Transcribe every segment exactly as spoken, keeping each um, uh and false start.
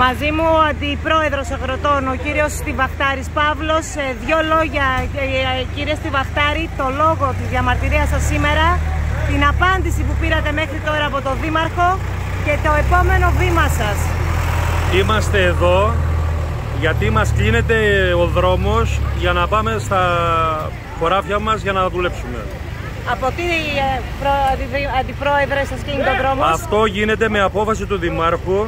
Μαζί μου ο Αντιπρόεδρος Αγροτών, ο κύριος Στιβαχτάρης Παύλος. Δύο λόγια, κύριε Στιβαχτάρη, το λόγο της διαμαρτυρίας σας σήμερα, την απάντηση που πήρατε μέχρι τώρα από τον Δήμαρχο και το επόμενο βήμα σας. Είμαστε εδώ γιατί μας κλείνεται ο δρόμος για να πάμε στα χωράφια μας για να δουλέψουμε. Από τι, Αντιπρόεδρε, σας κλείνει τον δρόμος? Αυτό γίνεται με απόφαση του Δημάρχου.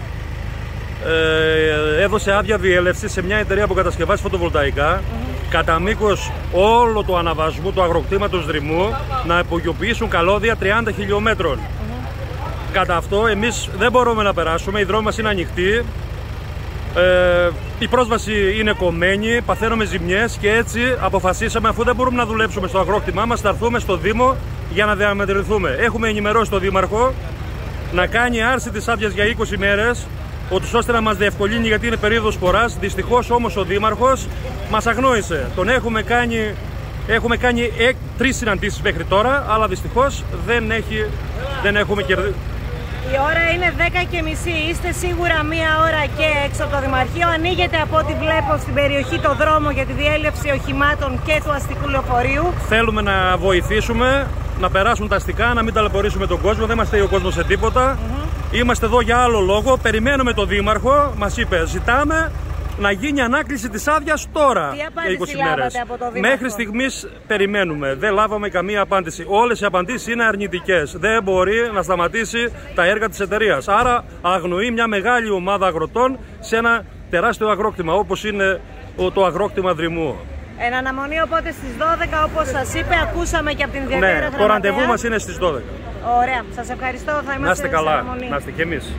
Ε, έδωσε άδεια διέλευση σε μια εταιρεία που κατασκευάζει φωτοβολταϊκά mm-hmm. κατά μήκος όλο του αναβασμού του αγροκτήματος Δρυμού να υπογειοποιήσουν καλώδια τριάντα χιλιόμετρων. Mm-hmm. Κατά αυτό εμείς δεν μπορούμε να περάσουμε, οι δρόμοι μας είναι ανοιχτοί, ε, η πρόσβαση είναι κομμένη, παθαίνουμε ζημιές και έτσι αποφασίσαμε, αφού δεν μπορούμε να δουλέψουμε στο αγρόκτημά μας, να έρθουμε στο Δήμο για να διαμετρηθούμε. Έχουμε ενημερώσει τον Δήμαρχο να κάνει άρση της άδειας για είκοσι μέρες, ώστε να μας διευκολύνει, γιατί είναι περίοδος σποράς. Δυστυχώς όμως ο Δήμαρχος μας αγνόησε. Τον έχουμε κάνει, έχουμε κάνει ε, τρεις συναντήσεις μέχρι τώρα, αλλά δυστυχώς δεν, έχει, δεν έχουμε κερδίσει. Η ώρα είναι δέκα και μισή, είστε σίγουρα μία ώρα και έξω από το Δημαρχείο. Ανοίγεται από ό,τι βλέπω στην περιοχή το δρόμο για τη διέλευση οχημάτων και του αστικού λεωφορείου. Θέλουμε να βοηθήσουμε, να περάσουν τα αστικά, να μην ταλαιπωρήσουμε τον κόσμο, δεν μας θέλει ο κόσμος σε τίποτα. Mm-hmm. Είμαστε εδώ για άλλο λόγο, περιμένουμε τον Δήμαρχο, μας είπε ζητάμε να γίνει ανάκληση της άδειας τώρα. Τι απάντηση είκοσι μέρες. Από το Δήμαρχο? Μέχρι στιγμής περιμένουμε, δεν λάβαμε καμία απάντηση. Όλες οι απαντήσεις είναι αρνητικές. Δεν μπορεί να σταματήσει τα έργα της εταιρείας. Άρα αγνοεί μια μεγάλη ομάδα αγροτών σε ένα τεράστιο αγρόκτημα όπως είναι το αγρόκτημα Δρυμού. Εν αναμονή οπότε στις δώδεκα, όπως σας είπε, ακούσαμε και από την ιδιαίτερη ναι, γραμματέα. Το ραντεβού μας είναι στις δώδεκα. Ωραία, σας ευχαριστώ, θα είμαστε να είστε καλά, σε αναμονή. να είστε και εμείς.